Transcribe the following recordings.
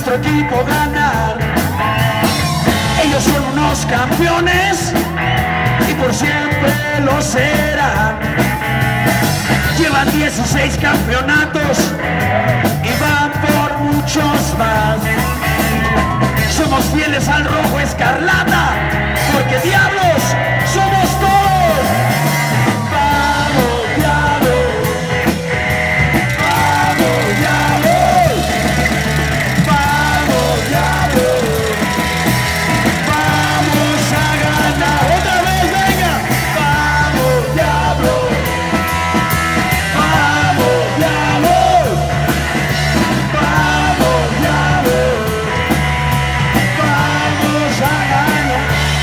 nuestro equipo ganar. Ellos son unos campeones y por siempre lo serán. Llevan 16 campeonatos y van por muchos más. Somos fieles al rojo escarlata, porque diablos somos todos. Vamos, diablos. Vamos, diablos. Vamos, diablos. Vamos a ganar. Otra vez, venga. Vamos, diablos. Vamos, diablos. Vamos, diablos. Vamos a ganar.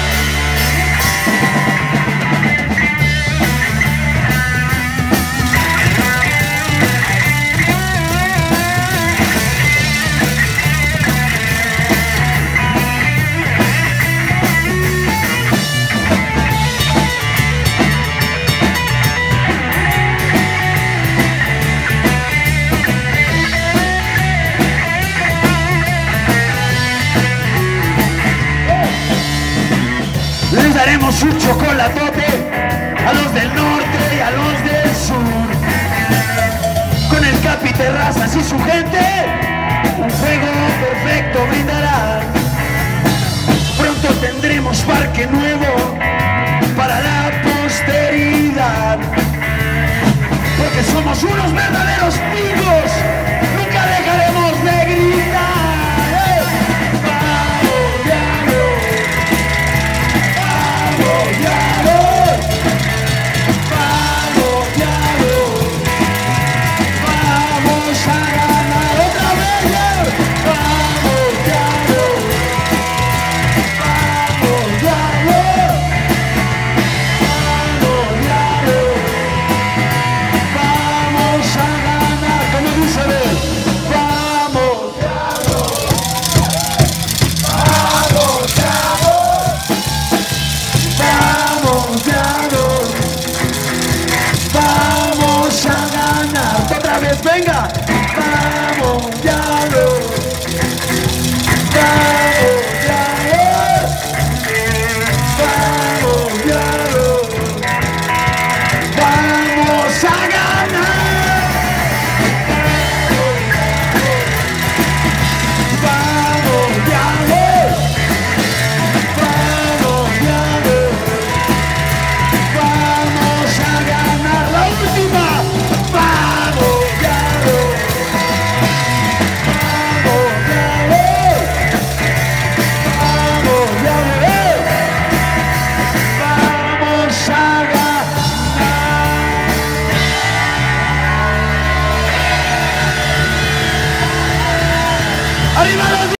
Les daremos un chocolatote a los del norte y a los del sur. Con el Capi Terrazas y su gente, un juego perfecto brindará. Pronto tendremos parque nuevo para la posteridad, porque somos unos verdaderos picos.